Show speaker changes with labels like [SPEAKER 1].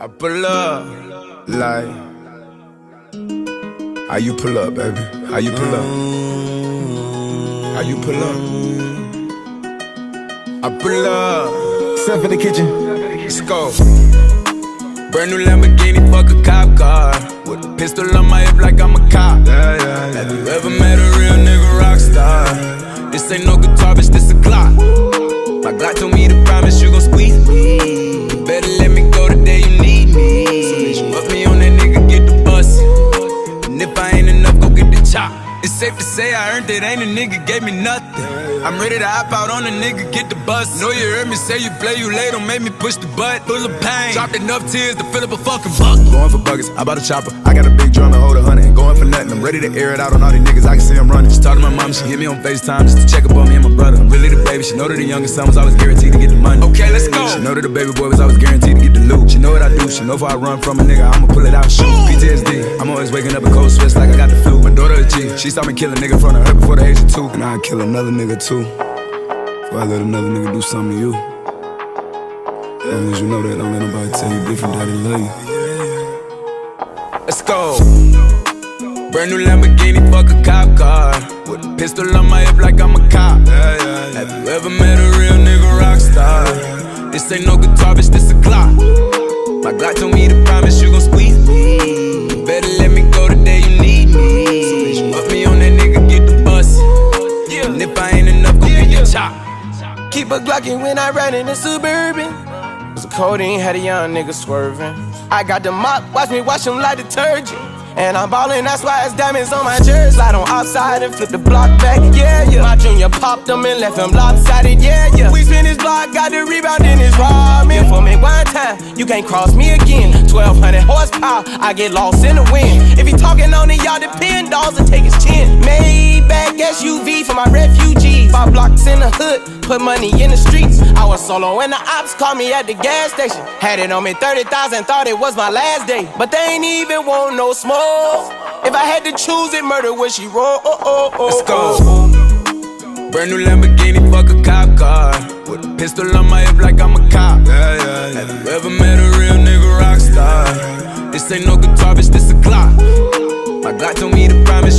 [SPEAKER 1] pull up, like, how you pull up, baby? How you pull up? How you pull up? I pull up.
[SPEAKER 2] Step in the kitchen.
[SPEAKER 1] Let's go. Brand new Lamborghini, fuck a cop car. With a pistol on my hip like I'm a cop. Have you ever met a real nigga rock star? This ain't no guitar, bitch, this a Glock. My Glock told me to promise you gon' squeeze me. You better let me go the day you need me. So bitch, you up me on that nigga, get the bus. And if I ain't enough, go get the chop. It's safe to say I earned it, ain't a nigga gave me nothing. I'm ready to hop out on a nigga, get the bus. Know you heard me say you play, you late, don't make me push the butt. Full of pain, dropped enough tears to fill up a fucking bucket.
[SPEAKER 2] Going for buckets, I bought a chopper. I got a big drum and hold 100. Ain't going for nothing, I'm ready to air it out on all these niggas, I can see I'm running. Just talk to my mom, she hit me on FaceTime just to check up on me and my brother. I'm really the baby, she know that the youngest son was always guaranteed to get the money.
[SPEAKER 1] Okay, let's go.
[SPEAKER 2] She know that the baby boy was always guaranteed to get the loot. She know what I do, she know if I run from a nigga, I'ma pull it out, shoot. PTSD, I'm always waking up in cold sweats like I got the flu. My daughter a G, she saw me kill a nigga in front of her before the age of 2. And I'd kill another nigga too, before I let another nigga do something to you. As long as you know that, don't let nobody tell you different, daddy love you.
[SPEAKER 1] Let's go. Brand new Lamborghini, fuck a cop car. With a pistol on my hip like I'm a cop. Have you ever met a real nigga rock star? This ain't no guitar, bitch, this a Glock. My Glock told me to promise you gon' squeeze me. You better let me go the day you need me. So bitch, you up me on that nigga, get the bus. And if I ain't enough, go get your chop.
[SPEAKER 3] Keep a Glockin' when I ride in the Suburban. Cause the codeine had a young nigga swerving. I got the mop, watch me wash him like detergent. And I'm ballin', that's why it's diamonds on my jersey. Slide on outside and flip the block back, yeah, yeah. My junior popped him and left him lopsided, yeah, yeah. We spin his block, got the rebound in his ramen. For me one time, you can't cross me again. 1200 horsepower, I get lost in the wind. If he talking on it, y'all depend, dolls and take his chin. Maybach SUV for my refugees. 5 blocks in the hood, put money in the streets. I was solo and the ops called me at the gas station. Had it on me 30,000, thought it was my last day. But they ain't even want no smoke. If I had to choose it, murder would she roll?
[SPEAKER 1] Let's go. Brand new Lamborghini, fuck a cop car. With a pistol on my hip like I'm a cop. Have you ever met a real nigga rock star? This ain't no guitar, bitch, this a Glock. My Glock told me to promise